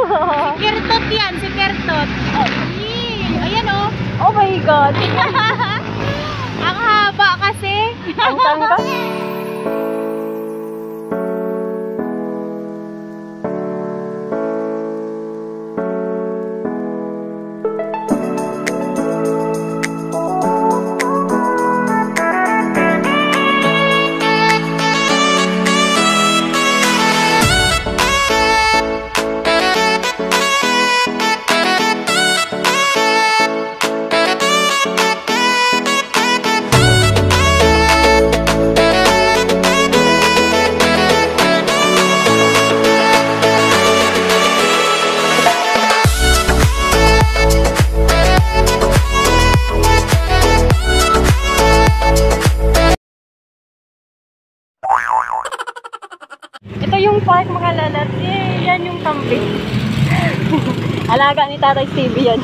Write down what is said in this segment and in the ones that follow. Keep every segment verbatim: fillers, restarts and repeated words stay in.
Si Kertot yan, si Kertot. Yee, ayan oh. Oh my God. Ang haba kasi. Ang tangka. Ito yung park mga lalat. Eh, yan yung kambing. Alaga ni Tatay Stevie yan.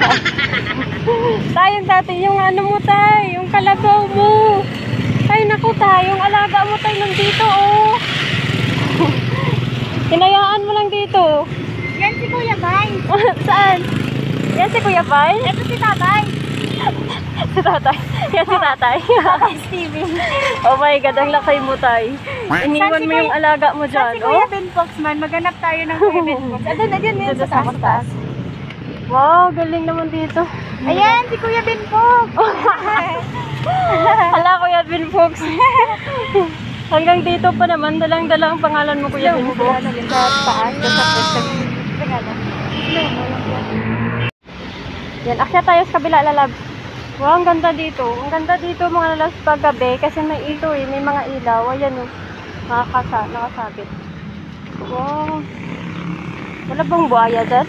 Tay, yung tatay, yung ano mo tay, yung kalabaw mo. Tay, naku tay, yung alaga mo tay nandito oh. Hinayaan mo lang dito. Yan si Kuya Bay. Saan? Yan si Kuya Bay? Ito si Tatay. Si Tatay. Yan si Tatay. Tatay Stevie. Oh my God, ang lakay mo tay. Iniwan si mo yung Kuya- alaga mo Saan dyan. si Kuya Oh. Ben Fox man? Maghanap tayo ng Kuya Ben Fox. Adun, adun, yun sa taas, taas. Wow, galing naman dito. Ayan, si Kuya Ben Fox. Hala, Kuya Ben Fox. Hanggang dito pa naman, dalang-dala ang pangalan mo, Kuya Ben Fox. Sa taas, sa pwesto. Yan, akyat tayo sa kabila, lalab. Wow, ang ganda dito. Ang ganda dito mga lalabs paggabi kasi may ito eh, may mga ilaw. Ayan oh, nakakasa, nakasabit. Wow. Wala bang buhaya dyan?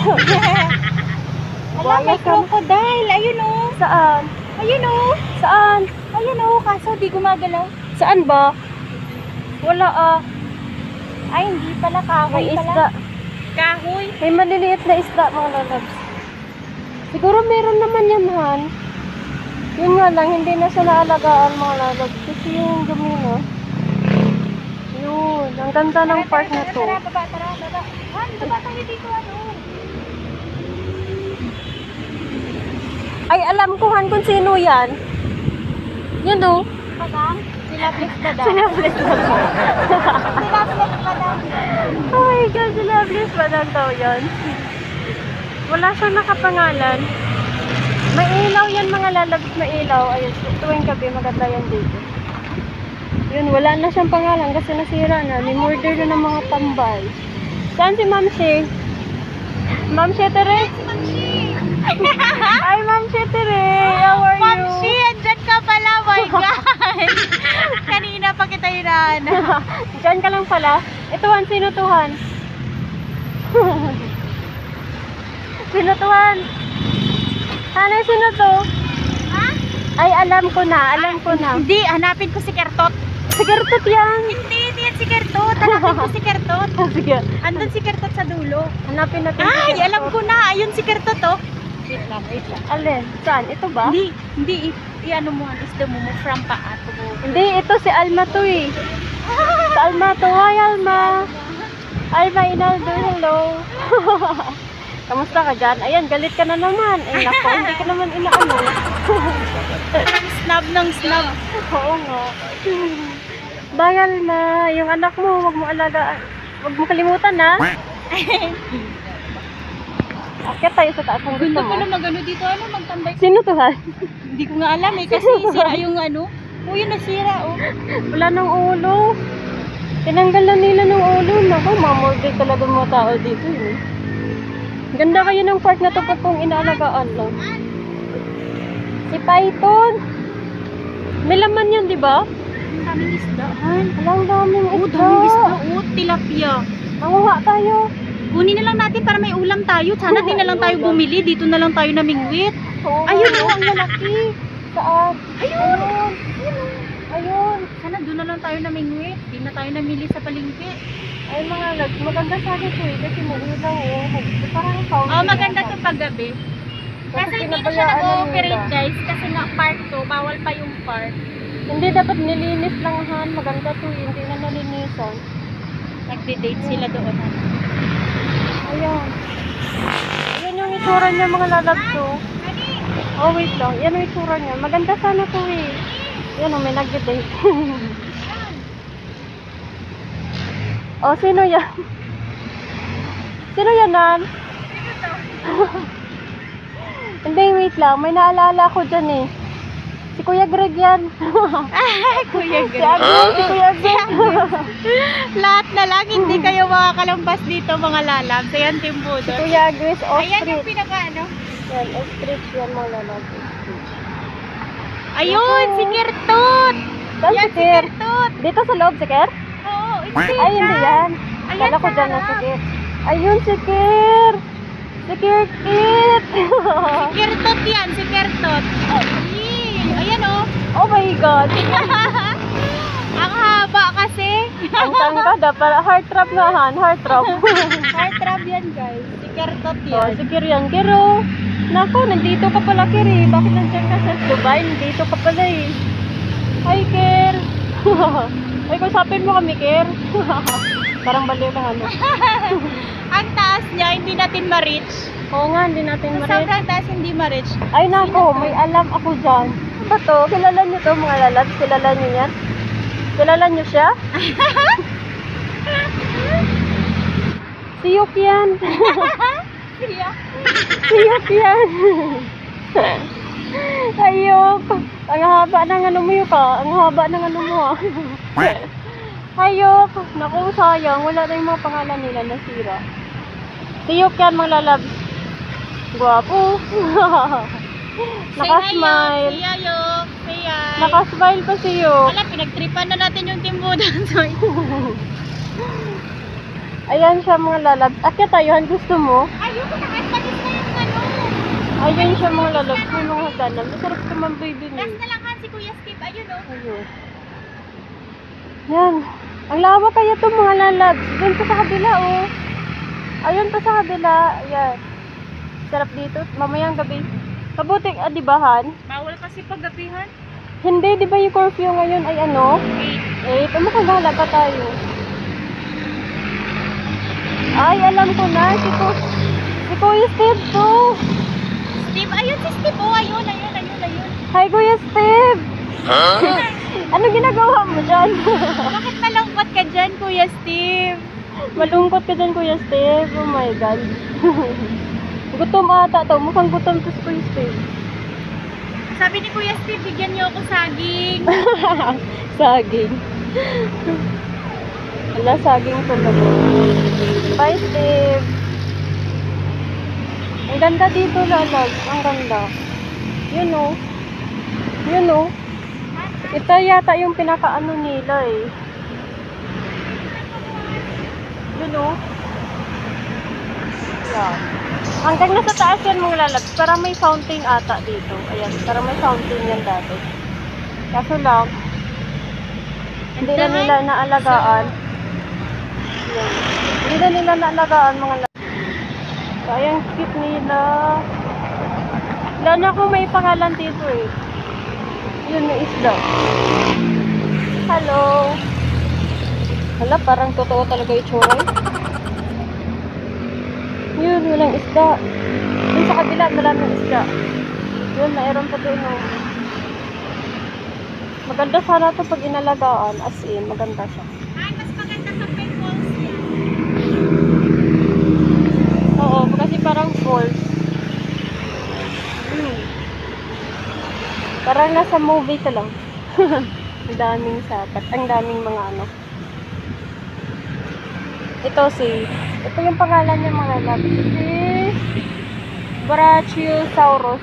Alam, may crocodile. Ayun oh. Saan? Ayun oh. Saan? Ayun oh, kaso di gumagalaw. Saan ba? Wala ah. Ay, hindi pala kahoy May pala. isda. Kahoy. May maliliit na isda mga lalabs. Siguro meron naman yan, Han. Yun nga lang, hindi na siya naalagaan mga lalabs. Kasi yung dumino. Yun, ang ganda ng park na to. Tara, baba, tara, baba. Han, baba tayo dito, ano? Ay, alam ko, Han, kung sino yan. Yun o. Madam? Sila Flex Madam. Sila Bliss Madam. Sila Flex Madam. Oh my God, sila Bliss Madam daw yan. Wala siyang nakapangalan. May ilaw yan mga lalabs, may ilaw. Ayun, tuwing gabi maganda yan dito. Yun, wala na siyang pangalan kasi nasira na. Ni-murder na ng mga tambay. Saan si Ma'am She? Ma'am She Tere? Ma'am Shi. Hi Ma'am She Tere, how are Ma'am you? Shi, andyan ka pala, my God. Kanina pa kita hirahan. Diyan ka lang pala. Ito, Han, sino to, Han? Sino to, Han? Hanay, sino to? Ha? Ay, alam ko na, alam ko na. Hindi, hanapin ko si Kertot. Si Gertot yan. Hindi, hindi yan si Kertot. Hanapin ko si Kertot. Sige, Andun si Kertot sa dulo. hanapin natin si Ay, Gertot. alam ko na. Ayun si Kertot, oh. Wait lang, wait lang. Alin? Saan? Ito ba? Hindi, hindi. i- I-ano mo, ang isda mo mo from paa to. Hindi, ito si Alma to eh. Si Alma to. Hi, Alma. Alma Inaldo, hello. Kamusta ka dyan? Ayan, galit ka na naman. Ay, nako, hindi ka naman inaano. Snub ng snub. Oo nga. Bangal na. Yung anak mo, wag mo alagaan. Wag mo kalimutan, ha? Akyat tayo sa taas. Ang gusto Gusto mo. ko na magano dito, ano, magtambay. Sino to, ha? Hindi ko nga alam eh, kasi sira yung ano. Oh, yun nasira, oh. Wala ng ulo. Tinanggal na nila ng ulo. Naku, mamorder talaga mga tao dito, eh. Ganda kayo ng park na to po kung inaalagaan lang. Si Python. May laman yan, di ba? Ang daming isda, han. Walang daming Oh, isda. daming isda, oh, tilapia. Manguha tayo. Kunin na lang natin para may ulam tayo. Sana di na lang tayo bumili. Dito na lang tayo namingwit. Oo, Ayun, nga. oh, ang lalaki. Saan? Ayun. Ayun. Ayun. Sana doon na lang tayo namingwit. Di na tayo namili sa palengke. Ay, mga lag. Maganda sa akin to eh. Kasi maulang eh. Parang fountain. Oh, maganda to paggabi. Kasi hindi na siya pinabayaan ng nag-ooperate, nila. guys. Kasi nga park to. Bawal pa yung park. Hindi dapat nilinis lang, Han. Maganda to eh. Hindi na nalinisan. Nagde-date sila doon. Ayan. itsura niya mga lalabs to. Oh, wait lang. Yan ang itsura niya. Maganda sana to eh. Yan o, may nag-date. Oh, sino yan? Sino yan, Nan? Hindi, wait lang. May naalala ko dyan eh. Si Kuya Greg yan. Kuya Si Agnes, si Kuya Greg. Lahat na lang, hindi kayo makakalambas dito mga lalabs. Ayan, Team Si Budol. Kuya Agnes, Ayan yung ostrich. pinaka ano. Yan, ostrich yan mga lalabs. Ayun, si Kirtot. Saan Yan si si Kir? Kirtot. Dito sa loob si Kir? Oo, hindi Ay, hindi yan. Ayan, Kala ko sa dyan na si harap. Kir. Ayun si Kir. Si Kir Kit. Si Kirtot yan, si Kirtot. Yee, ayan oh. Oh my God. Ang haba kasi. Ang tangkada para heart trap nga han, heart trap. Heart trap yan guys. Si Kirtot Oh, yan. si Kir yan. Kir oh. Nako, nandito ka pala Kir eh. Bakit nandiyan ka sa Dubai? Nandito ka pala eh. Hi Kir. Ay, kusapin mo kami Kir. Parang baliw ka ano. Ang taas niya, hindi natin ma-reach. Oo nga, hindi natin Sa ma-reach. sobrang taas, hindi ma-reach. Ay nako, may alam ako dyan. Ano ba to? Kilala niyo to mga lalabs? Kilala niyo yan? Kilala niyo siya? Si Yok yan. Siya. Si Yok yan. Ayok. Ang haba ng ano mo Yok ah. Ang haba ng ano mo ah. Ayok. Naku, sayang. Wala na yung mga pangalan nila nasira. Si Yok yan mga lalabs. Guwapo. Nakasmile. Say hi, Yok. Say hi. Nakasmile pa si Yok. Wala, pinagtripan na natin yung Team Budol. Sorry. Ayan siya mga lalabs. Akyat tayo, Han, gusto mo? Ayoko, nakatagis na yung ano. Ayan siya mga lalabs. May mga hagdanan. Masarap tumambay dun Last eh. na lang Han, si Kuya Steve. Ayun oh. Ayun. Yan. Ang lawa kaya to mga lalabs. Doon pa sa kabila oh. Ayun pa sa kabila. Ayan. Sarap dito. Mamayang gabi. Kabuti, ah, di ba Han? Bawal kasi paggabihan. Hindi, di ba yung curfew ngayon ay ano? Eight. Eh, tumakagala pa tayo. Ay, alam ko na. Si, Ku si Kuya Steve to. Steve, ayun si Steve. Oh, ayun, ayun, ayun, ayun. Hi, Kuya Steve. Ano ginagawa mo dyan? Bakit malungkot ka dyan, Kuya Steve? Malungkot ka dyan, Kuya Steve. Oh my God. Gutom ata to. Mukhang gutom to si Kuya Steve. Sabi ni Kuya Steve, bigyan niyo ako saging. Saging. Wala, saging talaga. Bye, Steve. Ang ganda dito, lalag. Ang ganda. Yun o. Yun o. Ito yata yung pinakaano nila eh. Yun o. Yeah. Hanggang nasa taas yan mga lalabs. Parang may fountain ata dito. Ayan, parang may fountain yan dati. Kaso lang, hindi na nila naalagaan. Ayan. Hindi na nila naalagaan mga lalabs. So, ayan, cute nila. Wala na akong may pangalan dito eh. Yun yung isda. Hello. Hala, parang totoo talaga yung tsura eh. Yun, walang isda. Yun sa kabila, maraming isda. Yun, mayroon pa doon. Oh. Maganda sana ito pag inalagaan. As in, maganda siya. Ay, mas maganda sa Falls yan. Oo, kasi parang falls. Hmm. Parang nasa movie ka lang. Ang daming sapat. Ang daming mga ano. Ito si, ito yung pangalan niya mga lab. Si Brachiosaurus.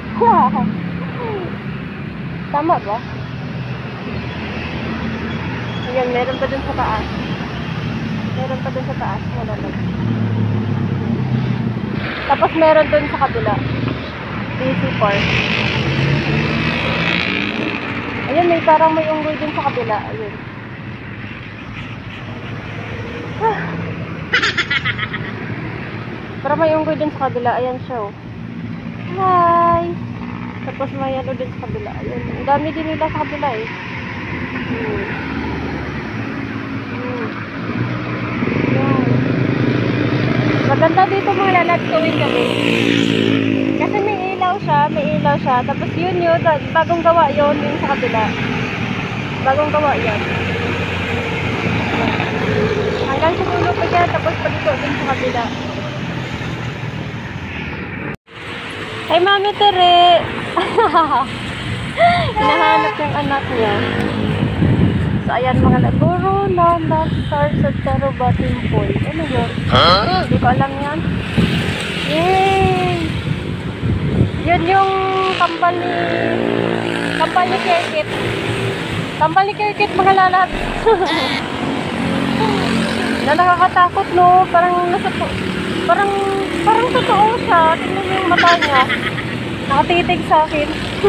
Tama ba? Ayan, meron pa dun sa taas. Meron pa dun sa taas. Wala lang. Tapos meron dun sa kabila. D C Park. Ayan, may parang may unggoy dun sa kabila. Ayun. Ah. Parang may unggoy dun sa kabila. Ayan siya oh. Hi! Tapos may ano dun sa kabila. Ayan. Ang dami din nila sa kabila eh. Hmm. Hmm. Ayan. Maganda dito mga lalabs tuwing gabi. Kasi may ilaw siya, may ilaw siya. Tapos yun yun, bagong gawa yun, yun sa kabila. Bagong gawa yun. Hanggang sa dulo pa yan, tapos paliko din sa kabila. Hey, Mami Tere! Hinahanap yung anak niya. So, ayan mga laguro na nag-start sa Taruba Temple. Ano yun? Huh? Hindi ko alam yan. Yay! Yun yung kambal ni... Kambal ni Kirkit. Kambal ni Kirkit mga lalab. Na nakakatakot, no? Parang nasa... Parang... Parang totoo siya. Tingnan mo yung mata niya. Nakatitig sa akin.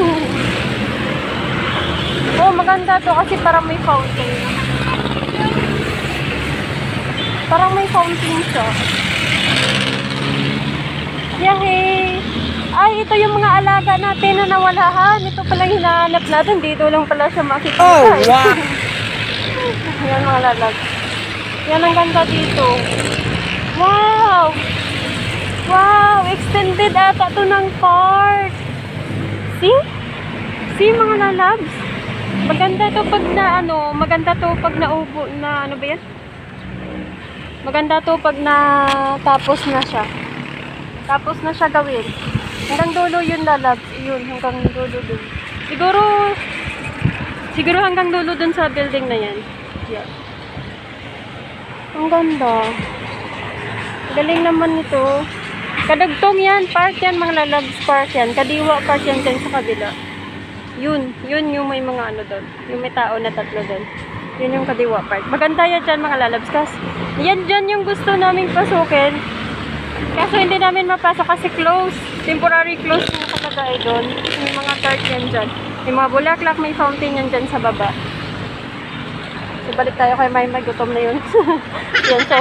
Oh, maganda to kasi parang may fountain. Parang may fountain siya. Yahe! Ay, ito yung mga alaga natin na nawalahan. Ito palang hinahanap natin. Dito lang pala siya makikita. Oh, wow! Yan mga lalag. Yan ang ganda dito. Wow! Wow! Extended ata to ng park. See? See mga lalabs? Maganda to pag na ano, maganda to pag naubo na ano ba yan? Maganda to pag na tapos na siya. Tapos na siya gawin. Hanggang dulo yun lalabs. Yun, hanggang dulo dun. Siguro, siguro hanggang dulo dun sa building na yan. Yan. Ang ganda. Galing naman nito. Kadagtong yan, park yan mga lalabs, park yan. Kadiwa park yan dyan sa kabila. Yun, yun yung may mga ano doon. Yung may tao na tatlo doon. Yun yung Kadiwa Park. Maganda yan dyan mga lalabs. Kasi yan dyan yung gusto naming pasukin. Kaso hindi namin mapasok kasi close. Temporary close yung nakalagay doon. May mga cart yan dyan. May mga bulaklak, may fountain yan dyan sa baba. So balik tayo kay May May. Gutom na yun. Yan so.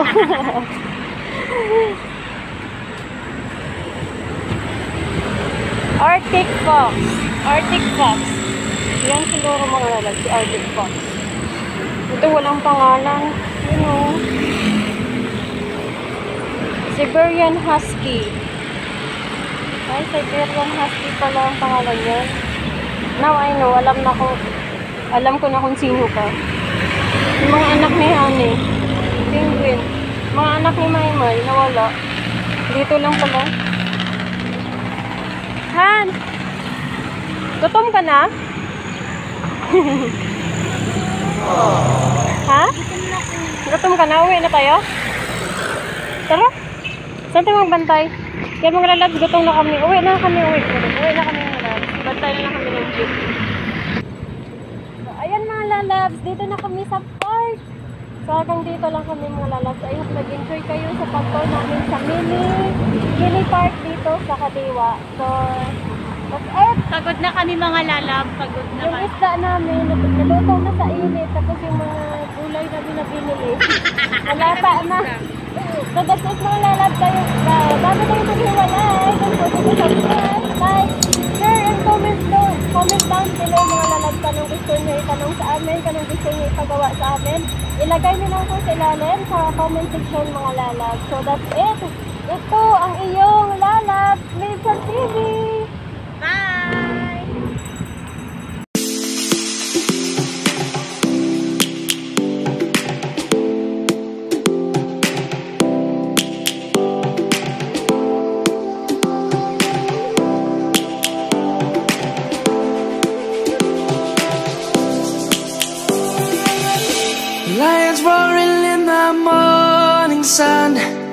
Arctic Fox. Arctic Fox. Yan siguro mga lalag, si Arctic Fox. Ito walang pangalan. You know. Siberian Husky. Ay, Siberian Husky pala ang pangalan yan. Now I know, alam na ko. Alam ko na kung sino ka. Yung mga anak ni Honey. Penguin. Mga anak ni Maymay, nawala. Dito lang pala. Han! Gutom ka na? Ha? Gutom ka na? Uwi na tayo? Tara? Saan tayo magbantay? Kaya mga lalabs, gutom na kami. Uwi na kami, uwi. Uwi na kami mga lalabs. Bantay na lang kami ng jeep. So, ayan mga lalabs, dito na kami sa park. So hanggang dito lang kami mga lalabs. I hope nag-enjoy kayo sa pag-tour namin sa mini mini park dito sa Kadiwa. So, that's it. Pagod na kami mga lalab. Pagod na Yung kami. isda namin, nalutong na sa init. Tapos yung mga gulay namin na binili. Malata na. So that's it mga lalab tayo. Uh, bago tayo maghiwalay, don't forget to subscribe, like, share, and comment down. Comment down below mga lalab kanong gusto nyo itanong sa amin, kanong gusto nyo ipagawa sa amin. Ilagay nyo lang po sa ilalim sa comment section mga lalab. So that's it. Ito ang iyong lalab, Lizard T V. Bye! Lions roaring in the morning sun.